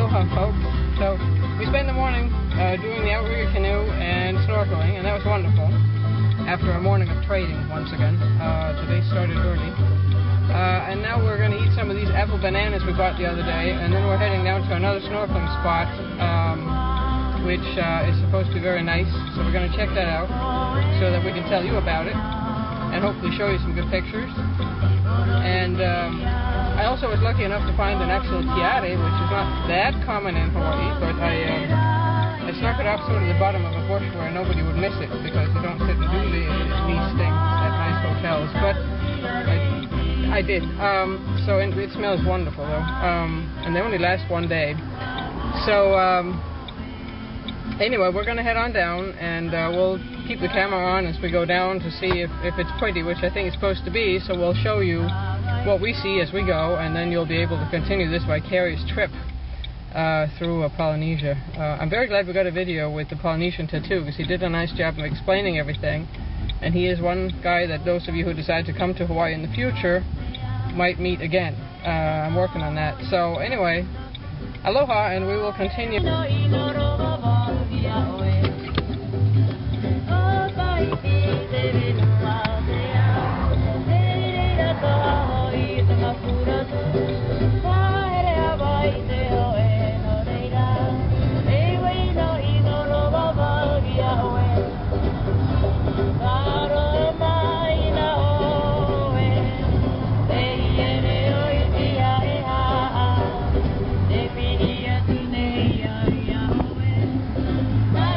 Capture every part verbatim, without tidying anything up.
Aloha, folks. So we spent the morning uh, doing the outrigger canoe and snorkeling, and that was wonderful. After a morning of trading, once again. Uh, the day started early. Uh, and now we're going to eat some of these apple bananas we bought the other day, and then we're heading down to another snorkeling spot, um, which uh, is supposed to be very nice. So we're going to check that out so that we can tell you about it, and hopefully show you some good pictures. And um, I also was lucky enough to find an actual tiare, which is not that common in Hawaii, but I... Um, I snuck it off sort of the bottom of a bush where nobody would miss it, because you don't sit and do the, these things at nice hotels, but I, I did. Um, so it, it smells wonderful though, um, and they only last one day. So um, anyway, we're going to head on down, and uh, we'll keep the camera on as we go down to see if, if it's pretty, which I think it's supposed to be, so we'll show you what we see as we go, and then you'll be able to continue this vicarious trip Uh, through uh, Polynesia. Uh, I'm very glad we got a video with the Polynesian tattoo, because he did a nice job of explaining everything, and he is one guy that those of you who decide to come to Hawaii in the future might meet again. Uh, I'm working on that. So anyway, aloha, and we will continue. Bye.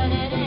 da da da